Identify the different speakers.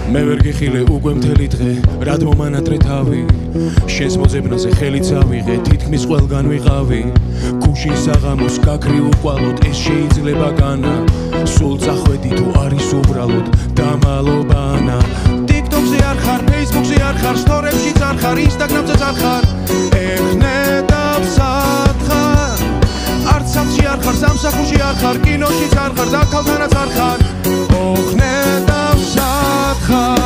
Speaker 1: მე ვერ გიხილე უკვე მთელი დღე რად მომანატრე თავი შენს მოძებნაზე ხელით ავიღე თითქმის ყველგან ვიყავი გუშინ საღამოს გაქრი უყვალოდ ეს შეიძლება განა სულ წახვედი თუ არის უბრალოდ დამალობანა TikTok-ზე არ ხარ, Facebook-ზე არ ხარ, Stories-შიც არ ხარ, Instagram-ზეც არ ხარ ეხნედავსად ხარ არც სახლში არ ხარ, სამსახურში არ ხარ, კინოშიც არ ხარ და ქალთანაც არ ხარ ოხნედავსად ხარ